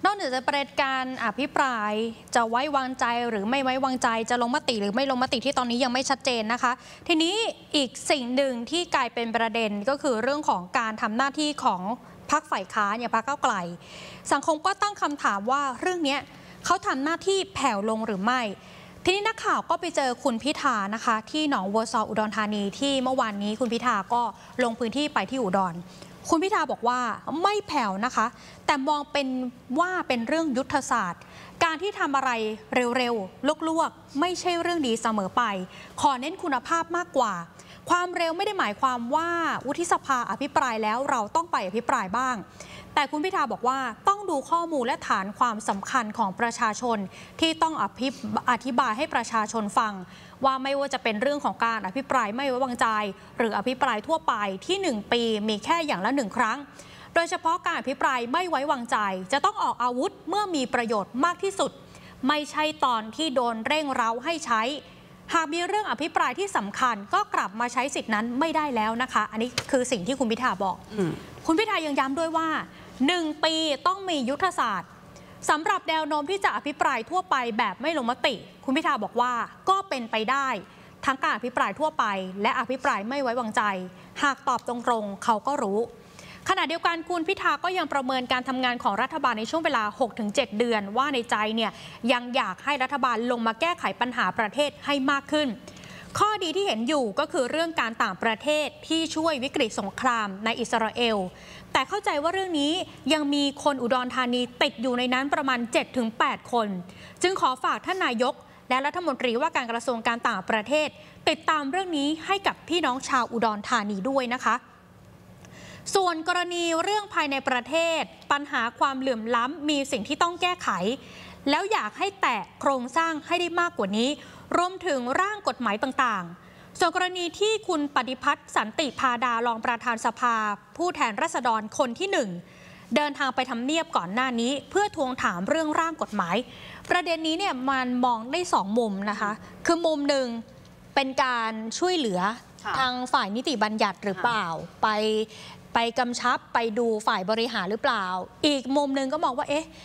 นอกเหนือจากประเด็นการอภิปรายจะไว้วางใจหรือไม่ไว้วางใจจะลงมติหรือไม่ลงมติที่ตอนนี้ยังไม่ชัดเจนนะคะทีนี้อีกสิ่งหนึ่งที่กลายเป็นประเด็นก็คือเรื่องของการทำหน้าที่ของพรรคฝ่ายค้านอย่างพรรคก้าวไกลสังคมก็ตั้งคำถามว่าเรื่องนี้เขาทำหน้าที่แผ่วลงหรือไม่ทีนี้นักข่าวก็ไปเจอคุณพิธานะคะที่หนองบัวซออุดรธานีที่เมื่อวานนี้คุณพิธาก็ลงพื้นที่ไปที่อุดรคุณพิธาบอกว่าไม่แผ่วนะคะแต่มองเป็นว่าเป็นเรื่องยุทธศาสตร์การที่ทำอะไรเร็วๆลวกๆไม่ใช่เรื่องดีเสมอไปขอเน้นคุณภาพมากกว่าความเร็วไม่ได้หมายความว่าวุฒิสภาอภิปรายแล้วเราต้องไปอภิปรายบ้างแต่คุณพิธาบอกว่าต้องดูข้อมูลและฐานความสำคัญของประชาชนที่ต้องอธิบายให้ประชาชนฟังว่าไม่ว่าจะเป็นเรื่องของการอภิปรายไม่ไว้วางใจหรืออภิปรายทั่วไปที่1 ปีมีแค่อย่างละ1 ครั้งโดยเฉพาะการอภิปรายไม่ไว้วางใจจะต้องออกอาวุธเมื่อมีประโยชน์มากที่สุดไม่ใช่ตอนที่โดนเร่งเร้าให้ใช้หากมีเรื่องอภิปรายที่สำคัญก็กลับมาใช้สิทธินั้นไม่ได้แล้วนะคะอันนี้คือสิ่งที่คุณพิธาบอกคุณพิธายังย้ำด้วยว่า1 ปีต้องมียุทธศาสตร์สำหรับแนวโน้มที่จะอภิปรายทั่วไปแบบไม่ลงมติคุณพิธาบอกว่าก็เป็นไปได้ทั้งการอภิปรายทั่วไปและอภิปรายไม่ไว้วางใจหากตอบตรงๆเขาก็รู้ขณะเดียวกันคุณพิธาก็ยังประเมินการทำงานของรัฐบาลในช่วงเวลา 6-7 เดือนว่าในใจเนี่ยยังอยากให้รัฐบาลลงมาแก้ไขปัญหาประเทศให้มากขึ้นข้อดีที่เห็นอยู่ก็คือเรื่องการต่างประเทศที่ช่วยวิกฤตสงครามในอิสราเอลแต่เข้าใจว่าเรื่องนี้ยังมีคนอุดรธานีติดอยู่ในนั้นประมาณ 7-8 คนจึงขอฝากท่านนายกและรัฐมนตรีว่าการกระทรวงการต่างประเทศติดตามเรื่องนี้ให้กับพี่น้องชาวอุดรธานีด้วยนะคะส่วนกรณีเรื่องภายในประเทศปัญหาความเหลื่อมล้ำมีสิ่งที่ต้องแก้ไขแล้วอยากให้แตะโครงสร้างให้ได้มากกว่านี้รวมถึงร่างกฎหมายต่างๆส่วนกรณีที่คุณปฏิพัฒน์สันติพาดารองประธานสภาผู้แทนราษฎรคนที่1เดินทางไปทำเนียบก่อนหน้านี้เพื่อทวงถามเรื่องร่างกฎหมายประเด็นนี้เนี่ยมันมองได้2 มุมนะคะคือมุมหนึ่งเป็นการช่วยเหลือทางฝ่ายนิติบัญญัติหรือเปล่าไปกำชับไปดูฝ่ายบริหารหรือเปล่าอีกมุมหนึ่งก็มองว่าเอ๊ะ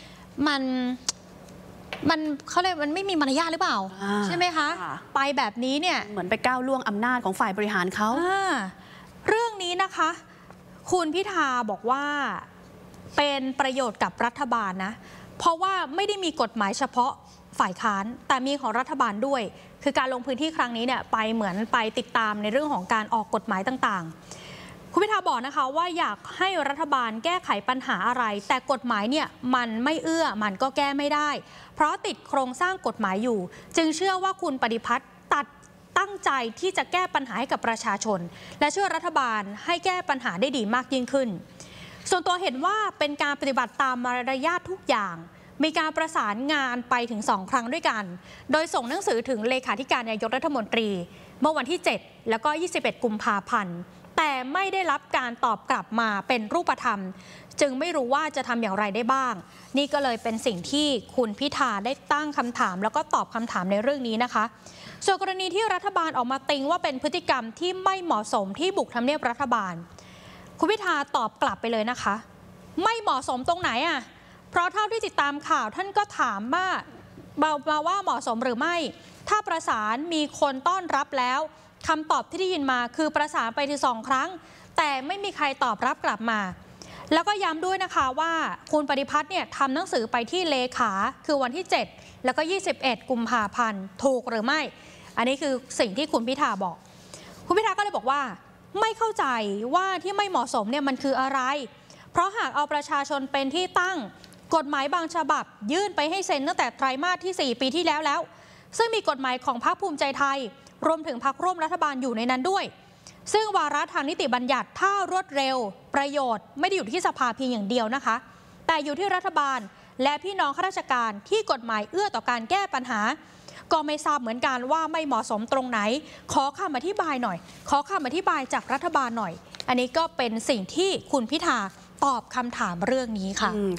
มันเขาเรียกมันไม่มีมารยาทหรือเปล่าใช่ไหมคะไปแบบนี้เนี่ยเหมือนไปก้าวล่วงอำนาจของฝ่ายบริหารเขาเรื่องนี้นะคะคุณพิธาบอกว่าเป็นประโยชน์กับรัฐบาลนะเพราะว่าไม่ได้มีกฎหมายเฉพาะฝ่ายค้านแต่มีของรัฐบาลด้วยคือการลงพื้นที่ครั้งนี้เนี่ยไปเหมือนไปติดตามในเรื่องของการออกกฎหมายต่างๆคุณพิธาบอกนะคะว่าอยากให้รัฐบาลแก้ไขปัญหาอะไรแต่กฎหมายเนี่ยมันไม่เอื้อมันก็แก้ไม่ได้เพราะติดโครงสร้างกฎหมายอยู่จึงเชื่อว่าคุณปฏิพัฒน์ตั้งใจที่จะแก้ปัญหาให้กับประชาชนและช่วยรัฐบาลให้แก้ปัญหาได้ดีมากยิ่งขึ้นส่วนตัวเห็นว่าเป็นการปฏิบัติตามมารยาททุกอย่างมีการประสานงานไปถึง2 ครั้งด้วยกันโดยส่งหนังสือถึงเลขาธิการนายกรัฐมนตรีเมื่อวันที่7แล้วก็21 กุมภาพันธ์แต่ไม่ได้รับการตอบกลับมาเป็นรูปธรรมจึงไม่รู้ว่าจะทำอย่างไรได้บ้างนี่ก็เลยเป็นสิ่งที่คุณพิธาได้ตั้งคำถามแล้วก็ตอบคำถามในเรื่องนี้นะคะส่วนกรณีที่รัฐบาลออกมาติงว่าเป็นพฤติกรรมที่ไม่เหมาะสมที่บุกทำเนียบรัฐบาลคุณพิธาตอบกลับไปเลยนะคะไม่เหมาะสมตรงไหนอ่ะเพราะเท่าที่ติดตามข่าวท่านก็ถามมาว่าเหมาะสมหรือไม่ถ้าประสานมีคนต้อนรับแล้วคำตอบที่ได้ยินมาคือประสานไปถึง2 ครั้งแต่ไม่มีใครตอบรับกลับมาแล้วก็ย้ำด้วยนะคะว่าคุณปฏิพัฒน์เนี่ยทำหนังสือไปที่เลขาคือวันที่7แล้วก็21 กุมภาพันธ์ถูกหรือไม่อันนี้คือสิ่งที่คุณพิธาบอกคุณพิธาก็เลยบอกว่าไม่เข้าใจว่าที่ไม่เหมาะสมเนี่ยมันคืออะไรเพราะหากเอาประชาชนเป็นที่ตั้งกฎหมายบางฉบับยื่นไปให้เซ็นตั้งแต่ไตรมาสที่4 ปีที่แล้วซึ่งมีกฎหมายของพรรคภูมิใจไทยรวมถึงพรรคร่วมรัฐบาลอยู่ในนั้นด้วยซึ่งวาระทางนิติบัญญัติถ้ารวดเร็วประโยชน์ไม่ได้อยู่ที่สภาเพียงอย่างเดียวนะคะแต่อยู่ที่รัฐบาลและพี่น้องข้าราชการที่กฎหมายเอื้อต่อการแก้ปัญหาก็ไม่ทราบเหมือนกันว่าไม่เหมาะสมตรงไหนขอคำอธิบายหน่อยขอคำอธิบายจากรัฐบาลหน่อยอันนี้ก็เป็นสิ่งที่คุณพิธาตอบคำถามเรื่องนี้ค่ะ